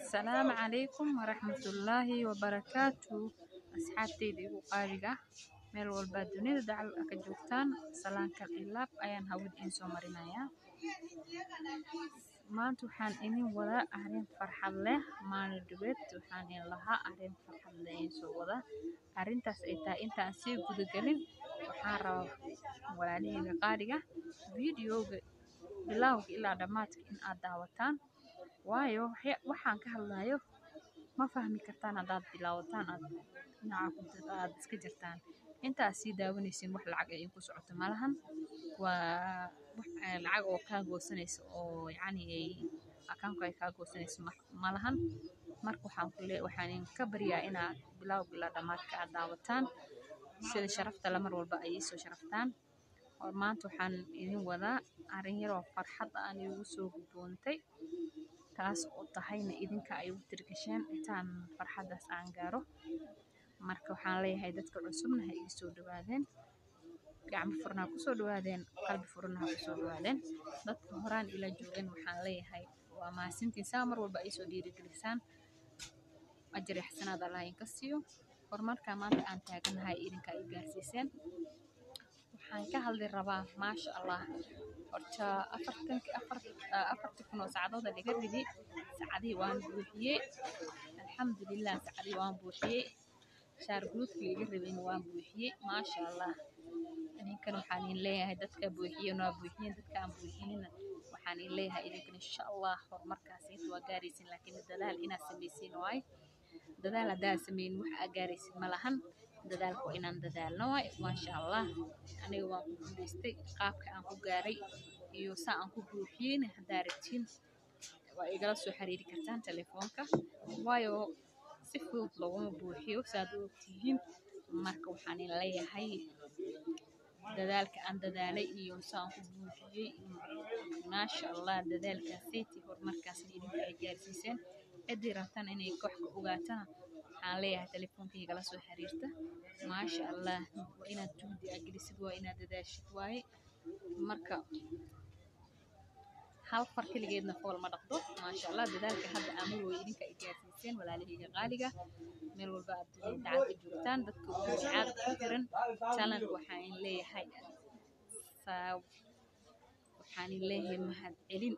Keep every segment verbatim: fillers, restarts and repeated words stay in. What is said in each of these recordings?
السلام عليكم ورحمة الله وبركاته. أصحابتي دي وقارقة ميل والبادوني دعل أكجوكتان سلام كالإلاب أيان هود إنسو مرينايا ما توحان إني ولا أهرين فرحة له ما ندبت توحان إن لها أهرين فرحة له إنسو ولا أهرين تسئتا إنتا أسيب قدقلين وحارة ولا ليه قارقة فيديو بلاوك إلا دماتك إن أداوتان waayo waxaan ka hadlayo ma fahmi kartaan hadaad bilaawataan aad dhinaca aad iska jirtaan intaas sii daawanaysiin wax lacag ay ku socoto malahan waa wax lacag oo ka goosanayso oo yacni ay akaanku ay ka goosanayso malahan marka waxaan ku leeyahay waxaan ka baryaa inaad bilaaw bilaa dhamaadka aad daawataan sida sharafta la mar walba ay soo sharaftaan oo maanta waxaan idin wadaa arrin yar oo farxad aan igu soo gudboontay taas oo tahayna idinka ay u tirgasheen intaan farxadaas aan gaaro marka waxaan leeyahay dadka cusubna ha ii soo dhawaadeen gacmo furna ku soo dhawaadeen qalbi furna ku soo dhawaadeen dadka horaan ila joogeen waxaan leeyahay waa maasintii saa mar walba ay soo dhiirigelisaan ajir xasanaad Allah in ka siiyo horumarka maanta aan taaganahay idinka ay gaarsiiseen waxaan ka hadli rabaa maasha Allah horta afartan afar afartan kun oo saacadood laga ridi saacadii waan buuxiyay alxamdulillah saacadii waan buuxiyay shaar guudkii laga rabay waan buuxiyay maasha Allah idinkan waxaan in leeyahay dadka buuxiyay waa buuxiyay dadka aan buuxinina waxaan in leeyahay idinkan insha Allah horumarkaas waa gaaraysin laakiin dadaal inaad sameeysiin waay dadaal hadaa sameeyeen wax aad gaaraysin malahan dadaalku inaan dadaalno waay maasha Allah aniga waan ku guuleystay qaabka aan ku gaaray iyo saa aan ku buuxiyeen hadaa rabtiin waa igala soo xiriiri kartaan telefoonka waayo si fudud looguma buuxiyo saad u ogtihiin marka waxaan leeyahay dadaalka aan dadaalay iyo saa aan ku buuxiyay maasha Allah dadaalkaasaytii horumarkaas idinka ay gaarsiiseen cidii rabtaan inay koox ka ogaataan waxaan leeyahay telefoonka igala soo xiriirta maasha Allah waa inaad juhdi agelisid waa inaad dadaashid waaye marka hal far kaligeedna fool ma dhaqdo maasha Allah dadaalka hadda aamul way idinka ay gaarsiiseen walaalahayga qaaliga meel walba aad dacalka joogtaan dadka ugu caad ku xiran channel waxaan leeyahay saab waxaan leeyahay mahad celin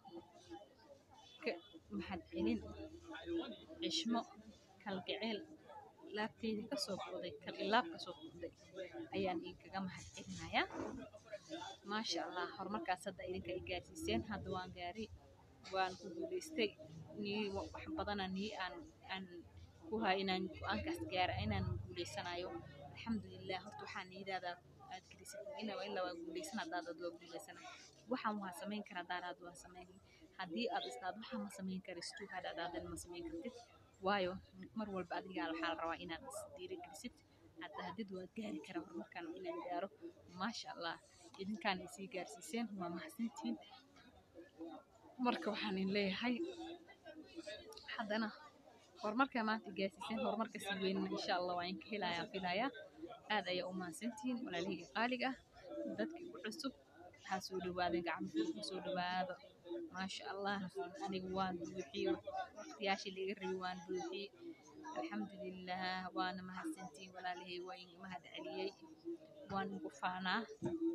ka mahad celin cishmo kalgaceel laabteedii ka soo go'day kal ilaab ka soo go'day ayaan idinkaga mahad celinayaa maasha Allah horumarkaas hadda idinka ay gaarsiiseen hadda waan gaaray waan ku guuleystay ni wax badan ani aan aan ku hay inaan go'aankaas gaaro inaan guuleysanayo alxamdulillah horta waxaan nidaada aad galisay ina waa ilaa waa guuleysanaa daadad waa guuleysanaa waxaan waa sameyn karaa daadad waa sameyn haddii aad istaad waxa ma sameyn karisto hadaadan ma sameyn kartid waayo mar walba adiga waxa la rabaa inaad dhiirigelisid hadda hadid waa gaari karaa horumarkan inaan gaaro maasha Allah idinkaan ay sii gaarsiiseen waa mahadsantiin marka waxaan leeyahay haddana horumarka maanta gaarsiiseen horumarka si weyn insha Allah waan ka helayaa filayaa aad ay u mahadsantiin walaalihii qaaliga dadkii ku cusub ha soo dhawaadeen gacmo ku soo dhawaado maasha Allah anigu waan buuxiyo waqtiyaashii laga rabay waan buuxiyay alxamdulillah waana mahadsantiin walaalihii waan mahad celiyay waan ugu faanaa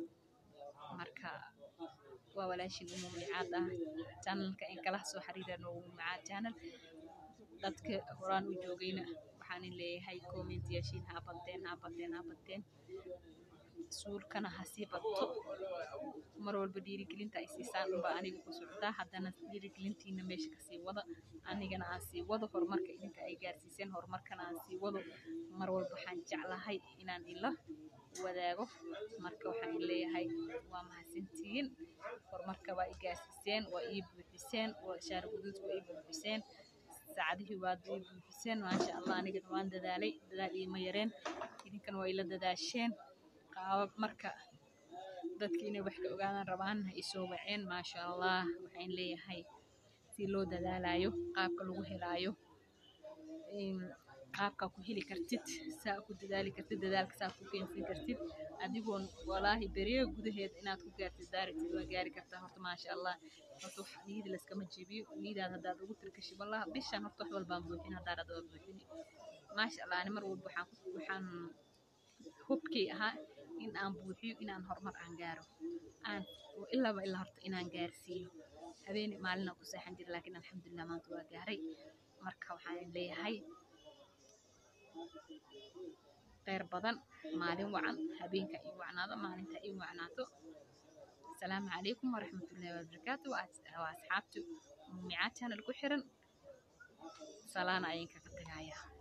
marka waa walaashin umu micaad ah channelka in kala soo xiriirano umu micaad channel dadka horaan u joogayna waxaan leeyahay comment yaashin ha badeen ha badeen ha badeen suulkana ha sii badto mar walba dhiirigelinta ay siisaan unba aniga ku socdaa haddana dhiirigelintiina meesha ka sii wada anigana aan sii wado horumarka idinka ay gaarsiiseen horumarkana aan sii wado mar walba waxaan jeclahay inaan ila wadaago marka waxaan leeyahay waa mahadsantiin horumarka waa i gaarsiiseen waa ii buuxiseen waa shaar guduud waa ii buuxiseen saacadihii waa ii buuxiseen maasha Allah aniga waan dadaalay dadaal iima yareen idinkan waa ila dadaasheen qaab marka dadka inay wax ka ogaadaan rabaan ay soo waceen maasha Allah waxaan leeyahay si loo dadaalayo qaabka lagu helaayo in qaabka ku heli kartid saa ku dadaali kartid dadaalka saa ku keensan kartid adigoon walaahi beriyo gudaheed inaad ku gaartid daaratid waa gaari kartaa horta maasha Allah horta wax niyada la iskama jibiyo niyadaada haddaad ugu tirkashi wallah bishaan horta wax walbaan buuxin haddaad aad buuxin maasha Allah ani mar walba waxaan waxaan hubkii ahaa in aan buuxiyo inaan horumar aan gaaro aan ilaaba ilaa horta inaan gaarsiiyo habeen maalin ku seexan jiray laakiin alxamdulillah maanta waa gaaray marka waxaan leeyahay khayr badan maalin wacan habeenka iyo wacnaado maalinta iyo wacnaato assalaamu calaykum waraxmatullaahi wabarakaatuh waa asxaabtu muumicad channel ku xiran salaana ayinka ka tagaya